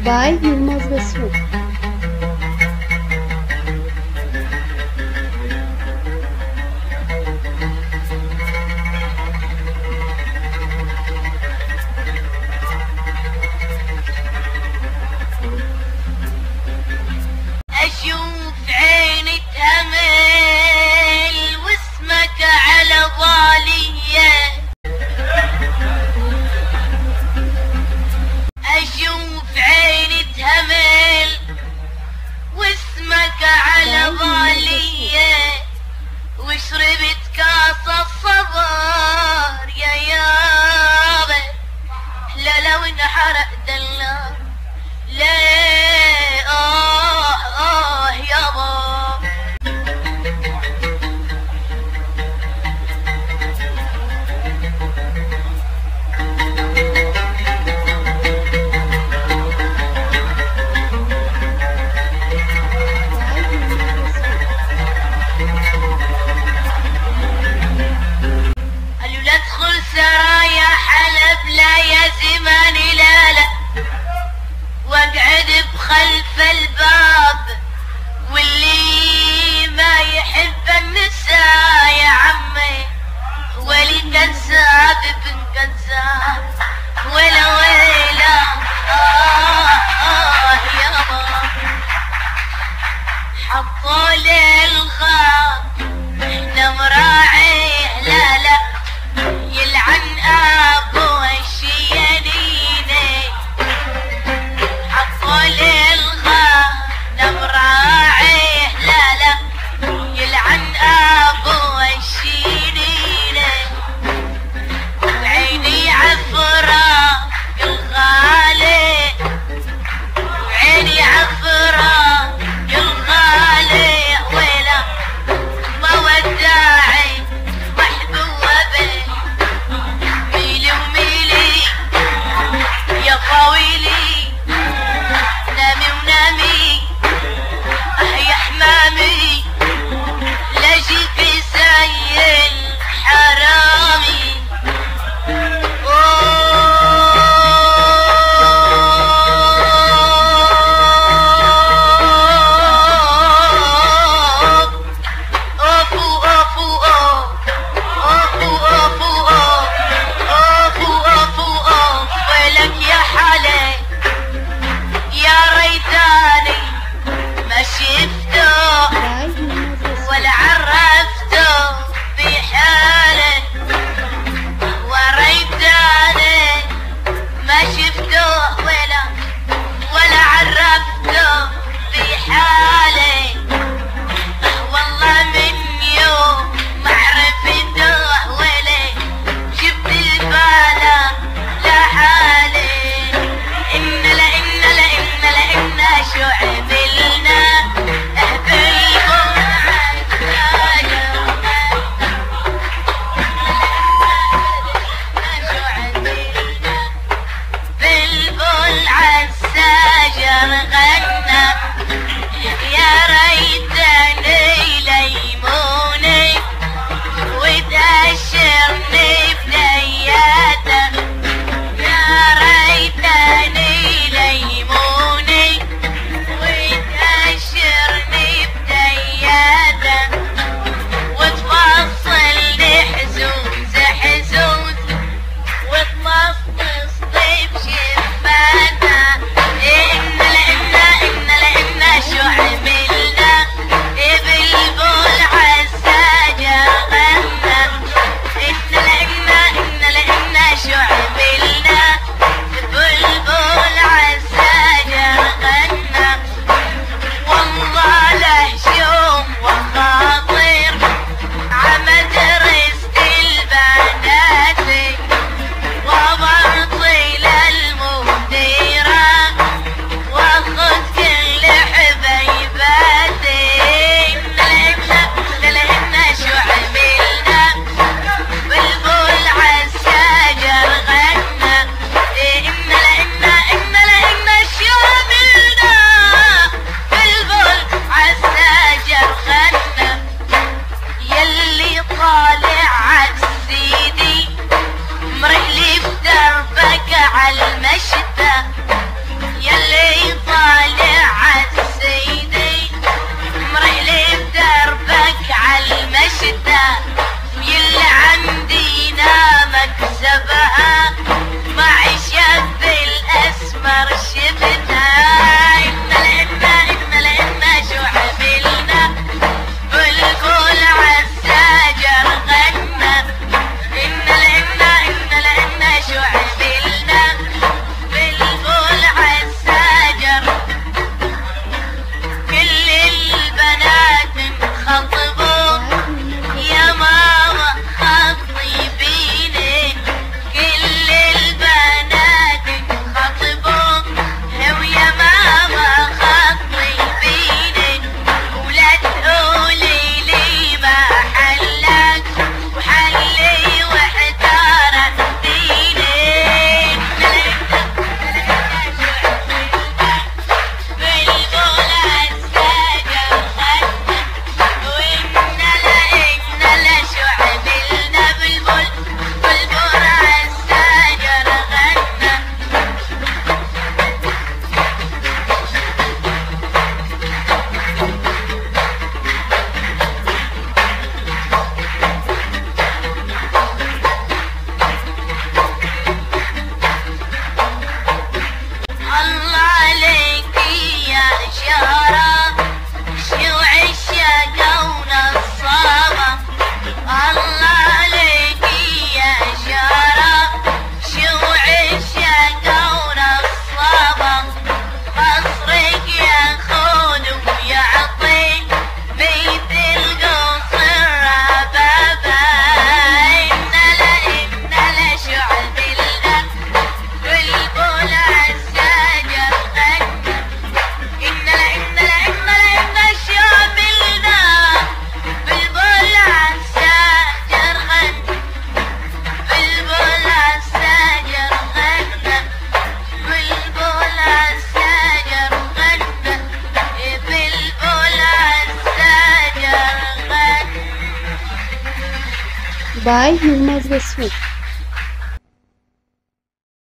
by Yılmaz Besme. أشوف عيني تهمل واسمك على بالي، أشوف عيني تهمل واسمك على بالي، وشربت كاس الصبر يا يابا، لا لو انحرق دلال لا يابا. قالوا لا ادخل سرايا حلب لا يا زماني لا لا، واقعد بخلف الباب، واللي ما يحب النساء يا عمي ولي كذاب ابن كذاب، ولا ويلا يابا. حطوا لي الغاب احنا مراعيه لا لا، يلعن ابو الشيانيني. حطوا لي الغاب مراعيه لا لا، يلعن ابو الشيانيني. وعيني عفرة الغالي، وعيني عفرة الغالي، ويلا ما وداعي by Yılmaz Resmi.